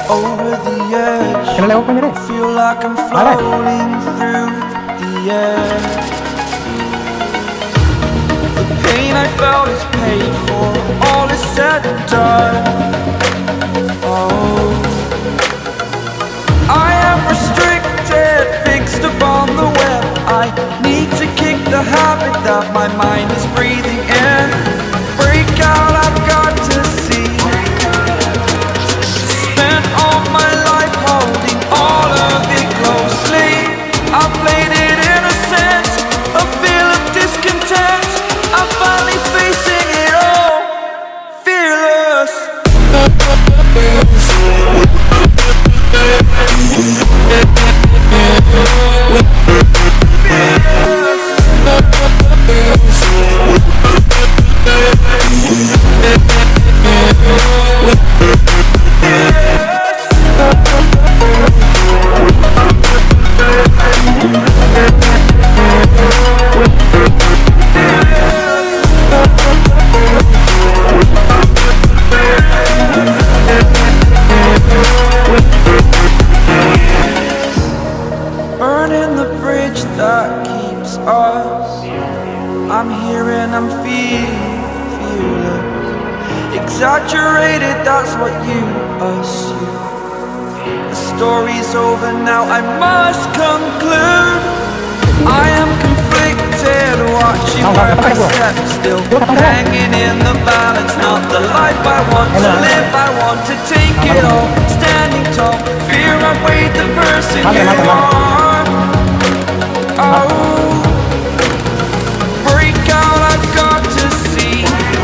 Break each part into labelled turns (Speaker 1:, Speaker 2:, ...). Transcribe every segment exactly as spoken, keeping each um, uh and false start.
Speaker 1: over the edge.
Speaker 2: Que no le hago cambiar.
Speaker 1: Feel like I'm floating through the air. The pain I felt is paid for, all is said and done. Oh, I am restricted, fixed upon the web. I need to kick the habit that my mind is breathing in. Break out, I've got to see. Spent all my life holding all of it closely. I played it innocent, a feel of discontent. I'm finally facing it all, fearless. Burning the bridge that keeps us. I'm here and I'm feeling fearless. Exaggerated, that's what you assume. The story's over now, I must conclude. I am conflicted, watching where I step, still hanging in the balance. Not the life I want to live, I want to take it all. Standing tall, fear outweighed the person you are. Oh, break out, I've got to see.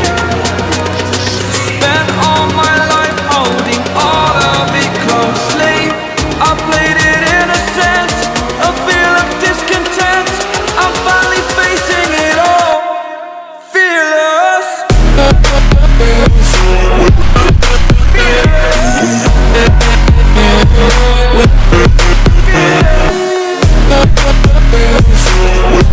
Speaker 1: Spent all my life holding all of it closely. I played it innocent, a feel of discontent. I'm finally facing it all, fearless. Fearless.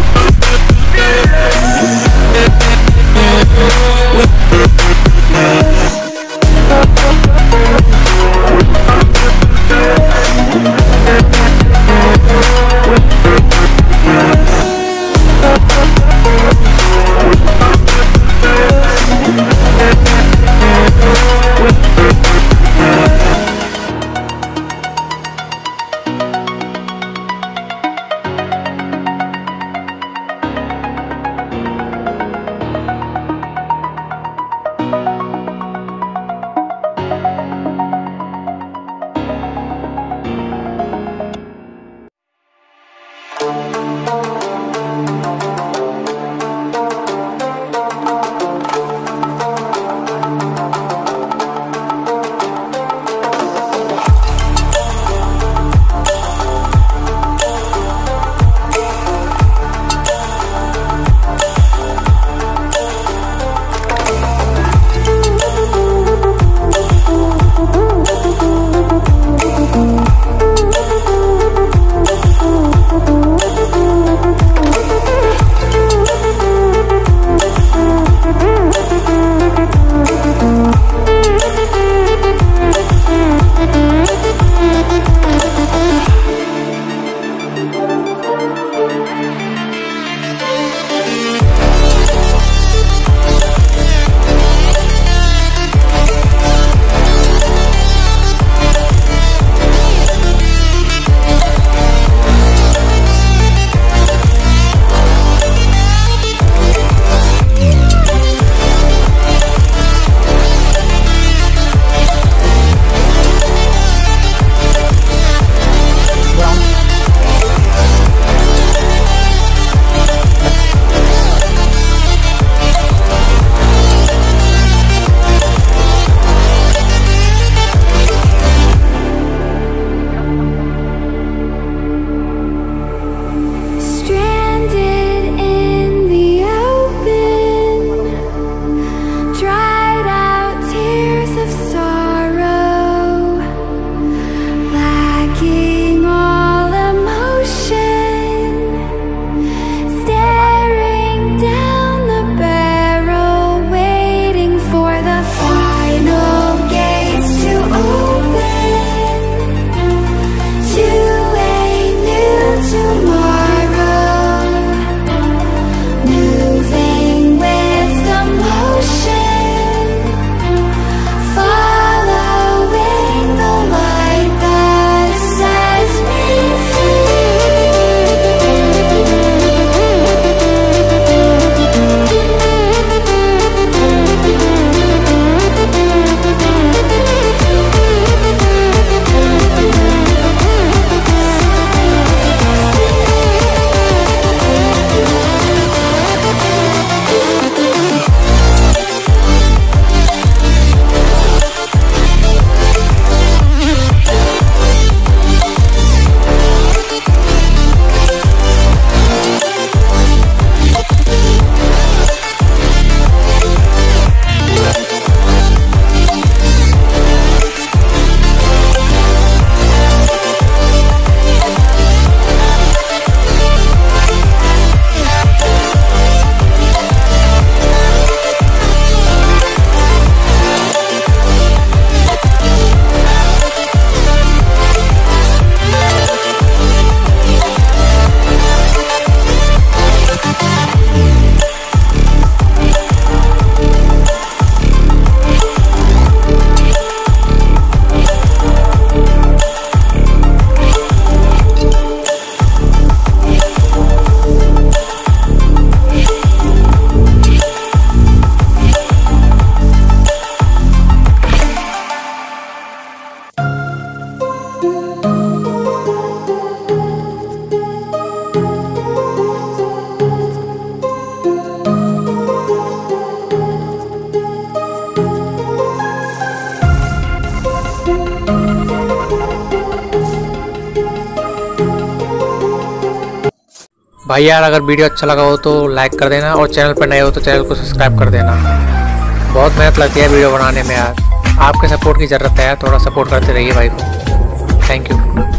Speaker 2: भाई यार अगर video अच्छा लगा हो तो like कर देना और चैनल पर नए हो तो चैनल को सब्सक्राइब कर देना। बहुत मेहनत लगती है वीडियो बनाने में यार, आपके सपोर्ट की ज़रूरत है यार, थोड़ा सपोर्ट करते रहिए भाई को। Thank you.